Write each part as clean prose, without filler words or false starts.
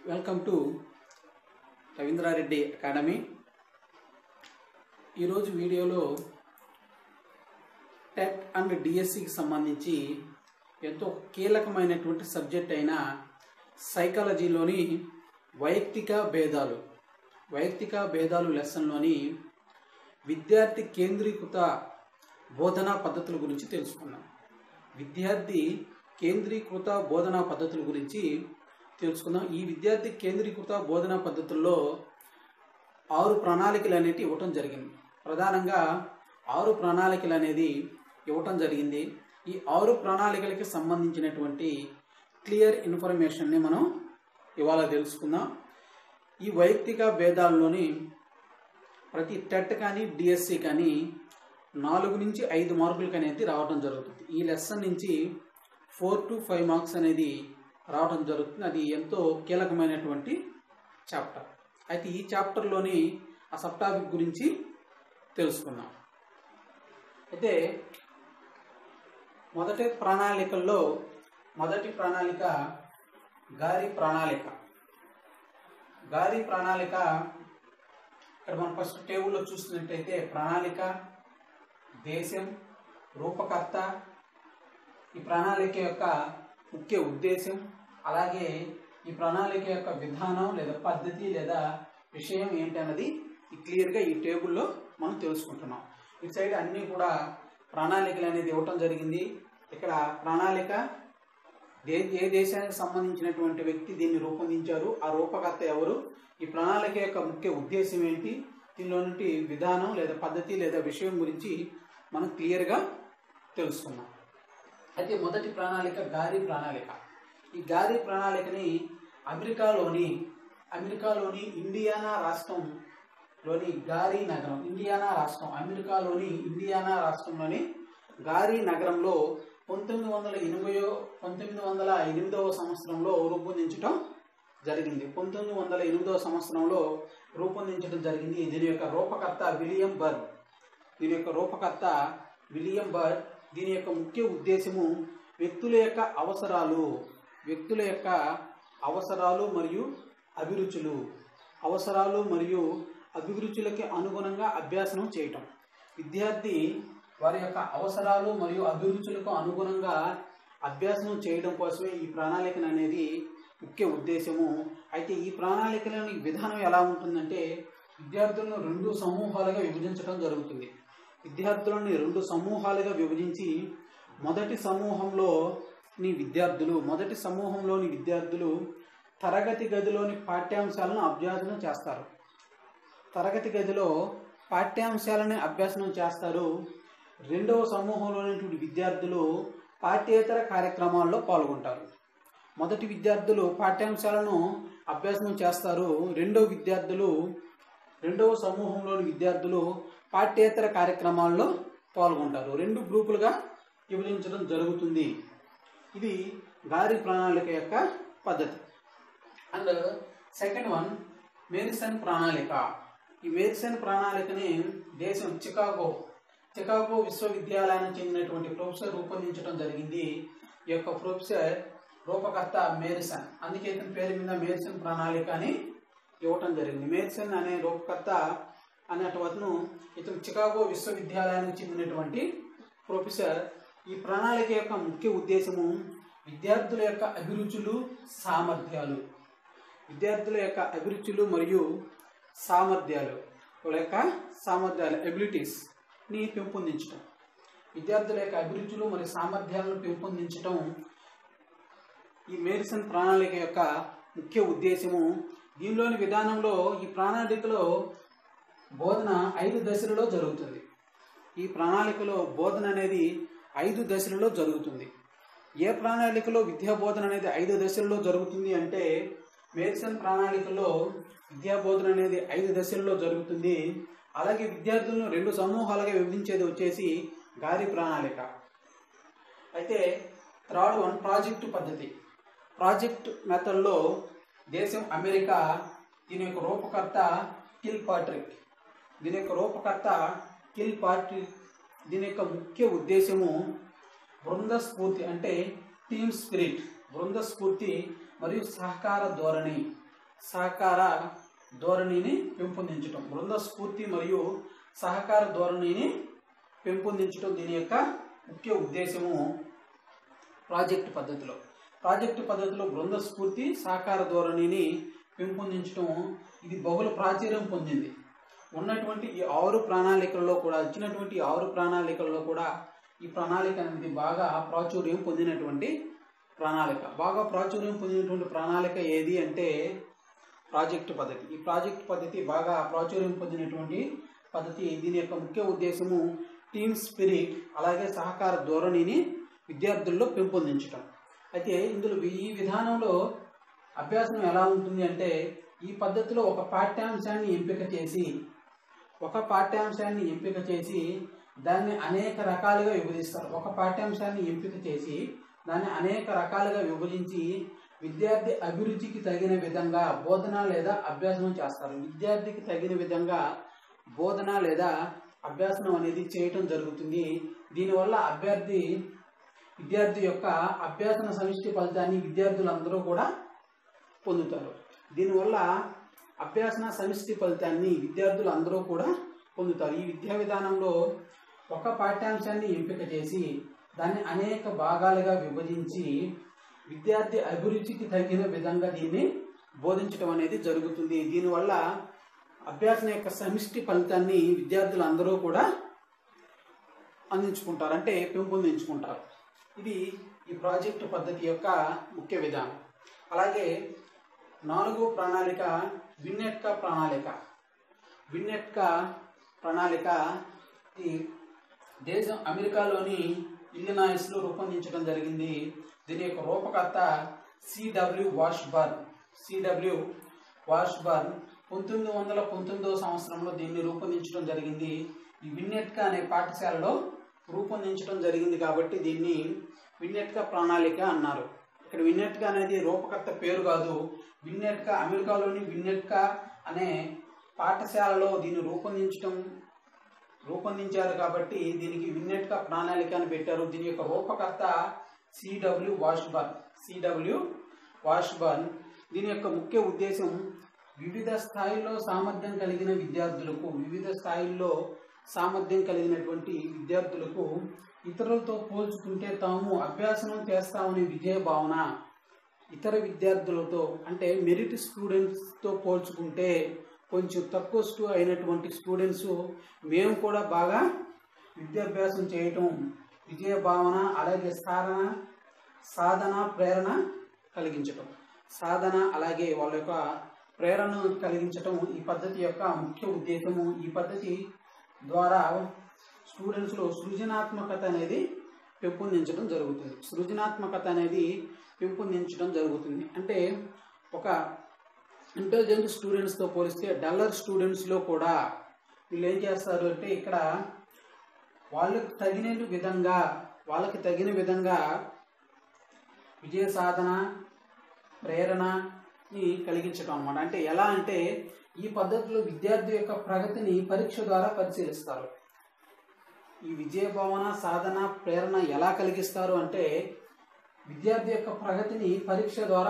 Welcome to Ravindra Reddy academy. ఈరోజు వీడియోలో TET and డిఎస్సికి సంబంధించి ఎంతో కీలకమైనటువంటి సబ్జెక్ట్ అయిన సైకాలజీలోని వైయక్తిక భేదాలు లెసన్లోని విద్యార్థి కేంద్రీకృత బోధనా పద్ధతుల గురించి తెలుసుకున్నాం. విద్యార్థి కేంద్రీకృత బోధనా పద్ధతుల గురించి తెలుసుకుందాం. ఈ విద్యార్థి కేంద్రీకృత బోధనా పద్ధతుల్లో 6 ప్రణాళికలు అనేవి ఇవ్వటం జరిగింది. ప్రధానంగా 6 ప్రణాళికలు అనేది ఇవ్వటం జరిగింది. ఈ 6 ప్రణాళికలకి సంబంధించినటువంటి క్లియర్ ఇన్ఫర్మేషన్ని మనం ఇవాళ తెలుసుకుందాం. ఈ వైయక్తిక భేదాల్లోని ప్రతి టెట్ కానీ డిఎస్సి కానీ 4 నుంచి 5 మార్కులకి అనేది రావడం జరుగుతుంది. ఈ లెసన్ నుంచి 4 to 5 మార్క్స్ అనేది రావడం జరుగుతుంది. అది ఎంతో కీలకమైనటువంటి చాప్టర్. అయితే ఈ చాప్టర్లోని ఆ సబ్ టాపిక్ గురించి తెలుసుకుందాం. అయితే మొదటి ప్రణాళిక గారి ప్రణాళిక. ఇక్కడ మనం ఫస్ట్ టేబుల్లో చూస్తున్నట్టయితే ప్రణాళిక, దేశం, రూపకర్త, ఈ ప్రణాళిక యొక్క ముఖ్య ఉద్దేశం, అలాగే ఈ ప్రణాళిక యొక్క విధానం లేదా పద్ధతి లేదా విషయం ఏంటి అన్నది క్లియర్గా ఈ టేబుల్లో మనం తెలుసుకుంటున్నాం. ఇటు సైడ్ అన్నీ కూడా ప్రణాళికలు అనేది ఇవ్వటం జరిగింది. ఇక్కడ ప్రణాళిక ఏ దేశానికి సంబంధించినటువంటి వ్యక్తి దీన్ని రూపొందించారు, ఆ రూపకర్త ఎవరు, ఈ ప్రణాళిక యొక్క ముఖ్య ఉద్దేశం ఏంటి, దీనిలో నుండి విధానం లేదా పద్ధతి లేదా విషయం గురించి మనం క్లియర్గా తెలుసుకున్నాం. అయితే మొదటి ప్రణాళిక గారి ప్రణాళిక. ఈ గారి ప్రణాళికని అమెరికాలోని ఇండియానా రాష్ట్రంలోని గారి నగరం, అమెరికాలోని ఇండియానా రాష్ట్రంలోని గారి నగరంలో 1908వ సంవత్సరంలో రూపొందించడం జరిగింది. 1908వ సంవత్సరంలో రూపొందించడం జరిగింది. దీని యొక్క రూపకర్త విలియం బర్డ్. దీని యొక్క ముఖ్య ఉద్దేశము వ్యక్తుల యొక్క అవసరాలు మరియు అభిరుచులకి అనుగుణంగా అభ్యాసనం చేయటం. విద్యార్థి వారి యొక్క అవసరాలు మరియు అభిరుచులకు అనుగుణంగా అభ్యాసనం చేయడం కోసమే ఈ ప్రణాళికను అనేది ముఖ్య ఉద్దేశము. అయితే ఈ ప్రణాళికలోని విధానం ఎలా ఉంటుందంటే విద్యార్థులను 2 సమూహాలుగా విభజించడం జరుగుతుంది. విద్యార్థులని 2 సమూహాలుగా విభజించి మొదటి సమూహంలోని విద్యార్థులు తరగతి గదిలోని పాఠ్యాంశాలను అభ్యాసనం చేస్తారు. రెండవ సమూహంలోని విద్యార్థులు పాఠ్యేతర కార్యక్రమాల్లో పాల్గొంటారు. మొదటి విద్యార్థులు పాఠ్యాంశాలను అభ్యాసనం చేస్తారు. రెండవ సమూహంలోని విద్యార్థులు పాఠ్యేతర కార్యక్రమాల్లో పాల్గొంటారు. 2 గ్రూపులుగా విభజించడం జరుగుతుంది. ఇది గారి ప్రణాళిక యొక్క పద్ధతి. అండ్ సెకండ్ వన్ మేడిసన్ ప్రణాళిక. ఈ మేడిసన్ ప్రణాళికని దేశం చికాగో విశ్వవిద్యాలయానికి చెందినటువంటి ప్రొఫెసర్ రూపొందించడం జరిగింది. ఈ యొక్క ప్రొఫెసర్ రూపకర్త మేడిసన్, అందుకే ఇతని పేరు మీద మేడిసన్ ప్రణాళిక అని ఇవ్వటం జరిగింది. మేడిసన్ అనే రూపకర్త అన్నటువంటి ఇతను చికాగో విశ్వవిద్యాలయానికి చెందినటువంటి ప్రొఫెసర్. ఈ ప్రణాళిక యొక్క ముఖ్య ఉద్దేశము విద్యార్థుల యొక్క అభిరుచులు మరియు సామర్థ్యాలు ఎబిలిటీస్ని పెంపొందించడం. విద్యార్థుల యొక్క అభిరుచులు మరియు సామర్థ్యాలను పెంపొందించడం ఈ మేడిసన్ ప్రణాళిక యొక్క ముఖ్య ఉద్దేశము. దీనిలోని విధానంలో ఈ ప్రణాళికలో బోధన 5 దశలలో జరుగుతుంది. ఈ ప్రణాళికలో బోధన అనేది 5 దశలలో జరుగుతుంది. ఏ ప్రణాళికలో విద్యా బోధన అనేది 5 దశలలో జరుగుతుంది అంటే మేడిసన్ ప్రణాళికలో విద్యా బోధన అనేది 5 దశలలో జరుగుతుంది. అలాగే విద్యార్థులను 2 సమూహాలుగా విభజించేది వచ్చేసి గారి ప్రణాళిక. అయితే థర్డ్ వన్ ప్రాజెక్ట్ మెథడ్లో దేశం అమెరికా. దీని యొక్క రూపకర్త కిల్పాట్రిక్. దీని యొక్క ముఖ్య ఉద్దేశము బృంద స్ఫూర్తి అంటే టీమ్ స్పిరిట్, మరియు సహకార ధోరణి. సహకార ధోరణిని పెంపొందించడం, బృంద స్ఫూర్తి మరియు సహకార ధోరణిని పెంపొందించడం దీని యొక్క ముఖ్య ఉద్దేశము. ప్రాజెక్టు పద్ధతిలో బృంద స్ఫూర్తి సహకార ధోరణిని పెంపొందించడం ఇది బహుళ ప్రాచుర్యం పొందింది. ఉన్నటువంటి ఈ 6 ప్రణాళికల్లో కూడా ఇచ్చినటువంటి 6 ప్రణాళికల్లో కూడా ఈ ప్రణాళిక అనేది బాగా ప్రాచుర్యం పొందినటువంటి ప్రణాళిక ఏది అంటే ప్రాజెక్టు పద్ధతి. ఈ ప్రాజెక్టు పద్ధతి బాగా ప్రాచుర్యం పొందినటువంటి పద్ధతి. దీని యొక్క ముఖ్య ఉద్దేశము టీమ్ స్పిరిట్ అలాగే సహకార ధోరణిని విద్యార్థుల్లో పెంపొందించడం. అయితే ఇందులో ఈ విధానంలో అభ్యాసం ఎలా ఉంటుంది అంటే ఈ పద్ధతిలో ఒక పాఠ్యాంశాన్ని ఎంపిక చేసి దాన్ని అనేక రకాలుగా విభజిస్తారు. ఒక పాఠ్యాంశాన్ని ఎంపిక చేసి దాన్ని అనేక రకాలుగా విభజించి విద్యార్థి అభిరుచికి తగిన విధంగా బోధన లేదా అభ్యాసం చేస్తారు. విద్యార్థికి తగిన విధంగా బోధన లేదా అభ్యాసం అనేది చేయటం జరుగుతుంది. దీనివల్ల విద్యార్థి యొక్క అభ్యాసన సమిష్టి ఫలితాన్ని విద్యార్థులందరూ కూడా పొందుతారు. ఈ విద్యా విధానంలో ఒక పాఠ్యాంశాన్ని ఎంపిక చేసి దాన్ని అనేక భాగాలుగా విభజించి విద్యార్థి అభిరుచికి తగిన విధంగా దీన్ని బోధించడం అనేది జరుగుతుంది. దీనివల్ల అభ్యాసం యొక్క సమిష్టి ఫలితాన్ని విద్యార్థులందరూ కూడా అందించుకుంటారు, అంటే పెంపొందించుకుంటారు. ఇది ఈ ప్రాజెక్టు పద్ధతి యొక్క ముఖ్య విధానం. అలాగే 4వ ప్రణాళిక విన్నెట్కా ప్రణాళిక ఈ దేశం అమెరికాలోని ఇల్లినాయిస్లో రూపొందించడం జరిగింది. దీని యొక్క రూపకర్త సిడబ్ల్యూ వాష్బర్న్ 1919వ సంవత్సరంలో దీన్ని రూపొందించడం జరిగింది. ఈ విన్నెట్కా అనే పాఠశాలలో రూపొందించడం జరిగింది కాబట్టి దీన్ని విన్నెట్కా ప్రణాళిక అన్నారు. ఇక్కడ విన్నెట్కా అనేది రూపకర్త పేరు కాదు. విన్నెట్కా అమెరికాలోని విన్నెట్కా అనే పాఠశాలలో దీన్ని రూపొందించారు కాబట్టి దీనికి విన్నెట్కా ప్రణాళిక అని పెట్టారు. దీని యొక్క రూపకర్త సిడబ్ల్యూ వాష్బర్న్. దీని యొక్క ముఖ్య ఉద్దేశం వివిధ స్థాయిల్లో సామర్థ్యం కలిగినటువంటి విద్యార్థులకు ఇతరులతో పోల్చుకుంటే తాము అభ్యాసనం చేస్తామనే విజయ భావన, ఇతర విద్యార్థులతో అంటే మెరిట్ స్టూడెంట్స్తో పోల్చుకుంటే కొంచెం తక్కువ అయినటువంటి స్టూడెంట్స్ మేము కూడా బాగా విద్యాభ్యాసం చేయటం, విజయ భావన అలాగే సాధన ప్రేరణ కలిగించటం, అలాగే వాళ్ళ యొక్క ప్రేరణను కలిగించటం ఈ పద్ధతి యొక్క ముఖ్య ఉద్దేశము. ఈ పద్ధతి ద్వారా స్టూడెంట్స్లో సృజనాత్మకత అనేది పెంపొందించడం జరుగుతుంది. అంటే ఒక ఇంటెలిజెంట్ స్టూడెంట్స్తో పోలిస్తే డల్లర్ స్టూడెంట్స్లో కూడా వీళ్ళు ఏం చేస్తారు అంటే ఇక్కడ వాళ్ళకి తగిన విధంగా విజయ సాధన ప్రేరణని కలిగించడం అన్నమాట. అంటే ఎలా అంటే ఈ పద్ధతిలో విద్యార్థి యొక్క ప్రగతిని పరీక్ష ద్వారా పరిశీలిస్తారు. ఈ విజయ భావన సాధన ప్రేరణ ఎలా కలిగిస్తారు అంటే విద్యార్థి యొక్క ప్రగతిని పరీక్ష ద్వారా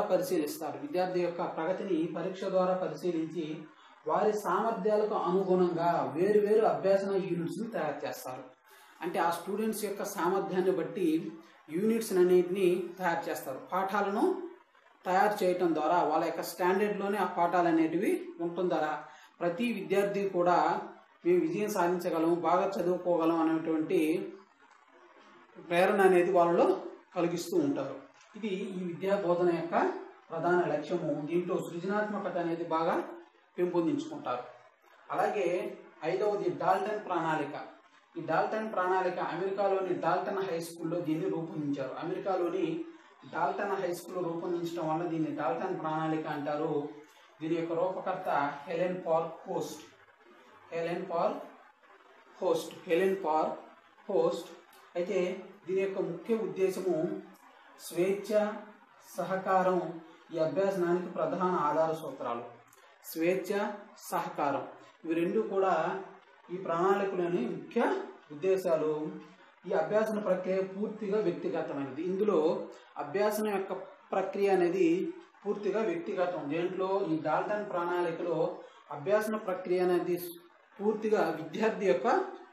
పరిశీలించి వారి సామర్థ్యాలకు అనుగుణంగా వేరు అభ్యాసన యూనిట్స్ని తయారు చేస్తారు. అంటే ఆ స్టూడెంట్స్ యొక్క సామర్థ్యాన్ని బట్టి యూనిట్స్ అన్నిటిని తయారు చేస్తారు. పాఠాలను తయారు చేయటం ద్వారా వాళ్ళ యొక్క స్టాండర్డ్లోనే ఆ పాఠాలు అనేటివి ఉండటం ద్వారా ప్రతి విద్యార్థి కూడా మేము విజయం సాధించగలము, బాగా చదువుకోగలం అనేటువంటి ప్రేరణ అనేది వాళ్ళలో కలిగిస్తూ ఉంటారు. ఇది ఈ విద్యా బోధన యొక్క ప్రధాన లక్ష్యము. దీంట్లో సృజనాత్మకత అనేది బాగా పెంపొందించుకుంటారు. అలాగే 5వది డాల్టన్ ప్రణాళిక. ఈ డాల్టన్ ప్రణాళిక అమెరికాలోని డాల్టన్ హై స్కూల్లో దీన్ని రూపొందించారు. అమెరికాలోని డాల్టన్ హై స్కూల్లో రూపొందించడం వల్ల దీన్ని డాల్టన్ ప్రణాళిక అంటారు. దీని యొక్క రూపకర్త హెలెన్ పాల్ హోస్ట్. అయితే దీని యొక్క ముఖ్య ఉద్దేశము స్వేచ్ఛ, సహకారం ఈ అభ్యాసనానికి ప్రధాన ఆధార సూత్రాలు. స్వేచ్ఛ, సహకారం ఇవి రెండు కూడా ఈ ప్రణాళికలోని ముఖ్య ఉద్దేశాలు. ఈ అభ్యాసన ప్రక్రియ పూర్తిగా వ్యక్తిగతమైనది. ఇందులో అభ్యాసన యొక్క ప్రక్రియ అనేది పూర్తిగా వ్యక్తిగతం. దేంట్లో ఈ డాల్టన్ ప్రణాళికలో అభ్యాసన ప్రక్రియ అనేది పూర్తిగా విద్యార్థి యొక్క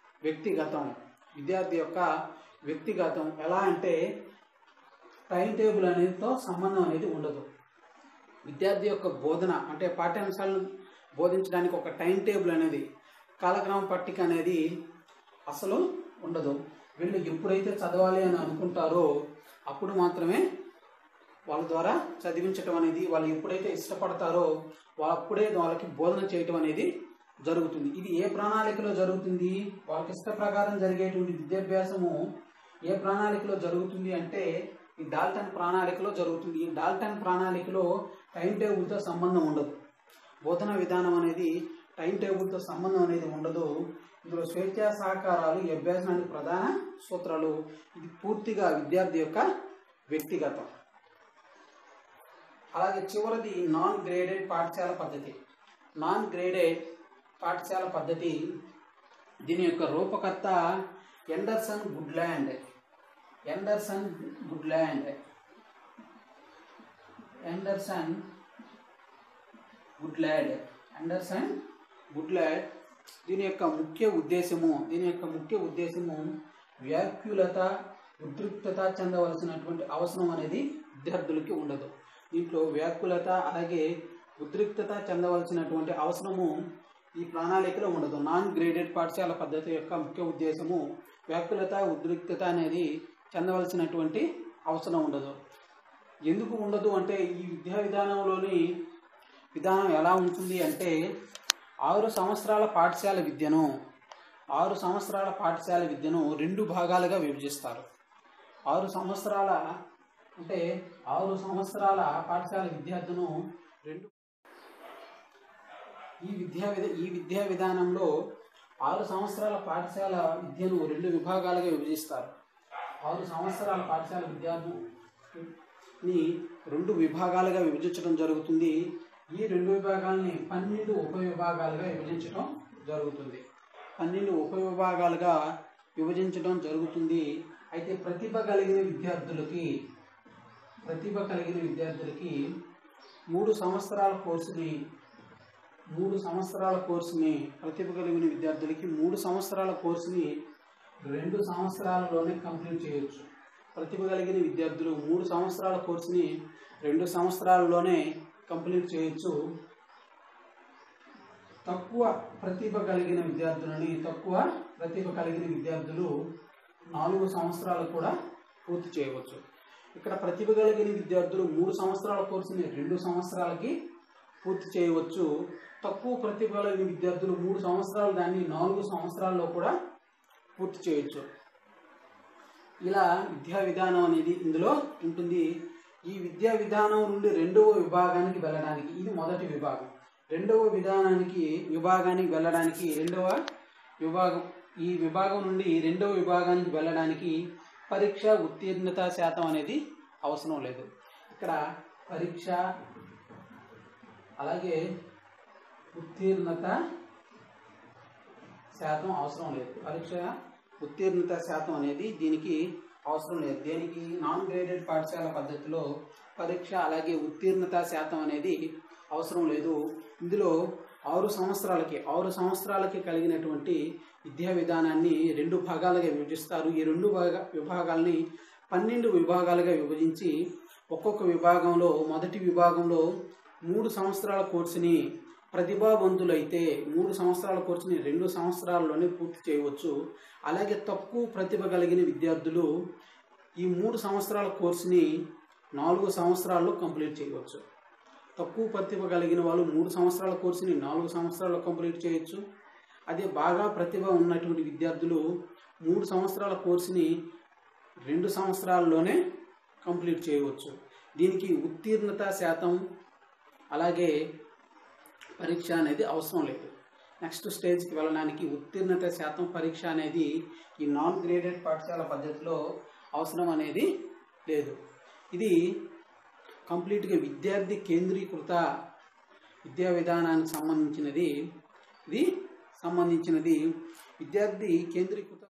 వ్యక్తిగతం. ఎలా అంటే టైం టేబుల్ అనేదితో సంబంధం అనేది ఉండదు. విద్యార్థి యొక్క బోధన అంటే పాఠ్యాంశాలను బోధించడానికి ఒక టైం టేబుల్ అనేది, కాలక్రమ పట్టిక అనేది అసలు ఉండదు. వీళ్ళు ఎప్పుడైతే చదవాలి అని అనుకుంటారో అప్పుడు మాత్రమే వాళ్ళ ద్వారా చదివించటం అనేది, వాళ్ళు ఎప్పుడైతే ఇష్టపడతారో అప్పుడే వాళ్ళకి బోధన చేయటం అనేది జరుగుతుంది. ఇది ఏ ప్రణాళికలో జరుగుతుంది? వాళ్ళకి ఇష్ట ప్రకారం జరిగేటువంటి విద్యాభ్యాసము ఏ ప్రణాళికలో జరుగుతుంది అంటే ఈ డాల్టన్ ప్రణాళికలో జరుగుతుంది. ఈ డాల్టన్ ప్రణాళికలో టైం టేబుల్తో సంబంధం ఉండదు. బోధన విధానం అనేది టైం టేబుల్తో సంబంధం అనేది ఉండదు. ఇందులో స్వేచ్ఛా సహకారాలు ఈ అభ్యాసానికి ప్రధాన సూత్రాలు. ఇది పూర్తిగా విద్యార్థి యొక్క వ్యక్తిగతం. అలాగే చివరిది నాన్ గ్రేడెడ్ పాఠశాల పద్ధతి. దీని యొక్క రూపకర్త ఎండర్సన్ గుడ్లాడ్. దీని యొక్క ముఖ్య ఉద్దేశము వ్యాకులత, ఉద్రిక్తత చెందవలసినటువంటి అవసరం అనేది విద్యార్థులకి ఉండదు. దీంట్లో వ్యాకులత అలాగే ఉద్రిక్తత చెందవలసినటువంటి అవసరము ఈ ప్రణాళికలో ఉండదు. నాన్ గ్రేడెడ్ పాఠశాల పద్ధతి యొక్క ముఖ్య ఉద్దేశము వ్యాకులత, ఉద్రిక్తత అనేది చెందవలసినటువంటి అవసరం ఉండదు. ఎందుకు ఉండదు అంటే ఈ విద్యా విధానంలోని విధానం ఎలా ఉంటుంది అంటే 6 సంవత్సరాల పాఠశాల విద్యను 2 భాగాలుగా విభజిస్తారు. 6 సంవత్సరాల పాఠశాల విద్యార్థులను ఈ విద్యా విధానంలో 6 సంవత్సరాల పాఠశాల విద్యను 2 విభాగాలుగా విభజిస్తారు. 6 సంవత్సరాల పాఠశాల విద్యార్థిని 2 విభాగాలుగా విభజించడం జరుగుతుంది. ఈ 2 విభాగాలని 12 ఉపవిభాగాలుగా విభజించడం జరుగుతుంది. అయితే ప్రతిభ కలిగిన విద్యార్థులకి 3 సంవత్సరాల కోర్సుని ప్రతిభ కలిగిన విద్యార్థులకి 3 సంవత్సరాల కోర్సుని 2 సంవత్సరాలలోనే కంప్లీట్ చేయొచ్చు. ప్రతిభ కలిగిన విద్యార్థులు 3 సంవత్సరాల కోర్సుని 2 సంవత్సరాలలోనే కంప్లీట్ చేయొచ్చు. తక్కువ ప్రతిభ కలిగిన విద్యార్థులు 4 సంవత్సరాలు కూడా పూర్తి చేయవచ్చు. ఇక్కడ ప్రతిభ కలిగిన విద్యార్థులు 3 సంవత్సరాల కోర్సుని 2 సంవత్సరాలకి పూర్తి చేయవచ్చు. తక్కువ ప్రతిభ కలిగిన విద్యార్థులు 3 సంవత్సరాలు దాన్ని 4 సంవత్సరాల్లో కూడా పూర్తి చేయొచ్చు. ఇలా విద్యా విధానం అనేది ఇందులో ఉంటుంది. ఈ విద్యా విధానం నుండి 2వ విభాగానికి వెళ్ళడానికి ఇది మొదటి విభాగం. 2వ విభాగానికి వెళ్ళడానికి ఈ విభాగం నుండి 2వ విభాగానికి వెళ్ళడానికి పరీక్ష ఉత్తీర్ణత శాతం అనేది అవసరం లేదు. ఇక్కడ పరీక్ష అలాగే ఉత్తీర్ణత శాతం అవసరం లేదు. ఉత్తీర్ణత శాతం అనేది దీనికి అవసరం లేదు. దేనికి? నాన్ గ్రేడెడ్ పాఠశాల పద్ధతిలో పరీక్ష అలాగే ఉత్తీర్ణత శాతం అనేది అవసరం లేదు. ఇందులో 6 సంవత్సరాలకి కలిగినటువంటి విద్యా విధానాన్ని 2 భాగాలుగా విభజిస్తారు. ఈ 2 విభాగాలని 12 విభాగాలుగా విభజించి ఒక్కొక్క విభాగంలో మొదటి విభాగంలో 3 సంవత్సరాల కోర్సుని ప్రతిభావంతులైతే 3 సంవత్సరాల కోర్సుని 2 సంవత్సరాల్లోనే పూర్తి చేయవచ్చు. అలాగే తక్కువ ప్రతిభ కలిగిన విద్యార్థులు ఈ 3 సంవత్సరాల కోర్సుని 4 సంవత్సరాల్లో కంప్లీట్ చేయవచ్చు. తక్కువ ప్రతిభ కలిగిన వాళ్ళు 3 సంవత్సరాల కోర్సుని 4 సంవత్సరాల్లో కంప్లీట్ చేయొచ్చు. అదే బాగా ప్రతిభ ఉన్నటువంటి విద్యార్థులు 3 సంవత్సరాల కోర్సుని 2 సంవత్సరాల్లోనే కంప్లీట్ చేయవచ్చు. దీనికి ఉత్తీర్ణత శాతం అలాగే పరీక్ష అనేది అవసరం లేదు. నెక్స్ట్ స్టేజ్కి వెళ్ళడానికి ఉత్తీర్ణత శాతం పరీక్ష అనేది ఈ నాన్ గ్రేడెడ్ పాఠశాల పద్ధతిలో అవసరం అనేది లేదు. ఇది కంప్లీట్గా విద్యార్థి కేంద్రీకృత విద్యా విధానానికి సంబంధించినది. విద్యార్థి కేంద్రీకృత